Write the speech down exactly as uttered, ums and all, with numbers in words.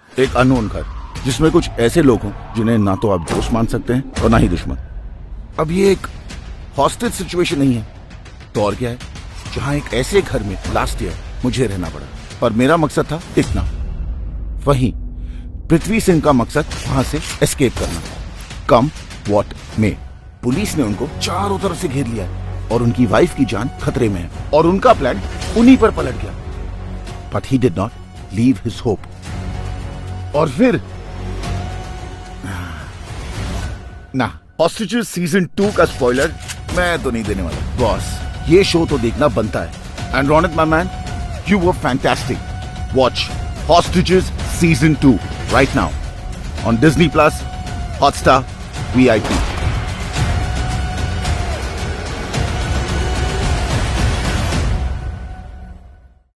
एक अननोन घर जिसमें कुछ ऐसे लोग हों जिन्हें ना तो आप दोस्त मान सकते हैं और ना ही दुश्मन। अब ये एक हॉस्टेज सिचुएशन नहीं है तो और क्या है, जहां एक ऐसे घर में लास्ट ईयर मुझे रहना पड़ा। पर मेरा मकसद था टिकना। वहीं पृथ्वी सिंह का मकसद वहां से एस्केप करना। कम व्हाट मे, पुलिस ने उनको चारों तरफ से घेर लिया है और उनकी वाइफ की जान खतरे में है और उनका प्लान उन्हीं पर पलट गया। But he did not leave his hope. और फिर ना, हॉस्टेजेस सीजन टू का स्पॉइलर मैं तो नहीं देने वाला बॉस। ये शो तो देखना बनता है। And Ronit my man, you were fantastic. Watch hostages season two right now on Disney Plus, Hotstar, V I P.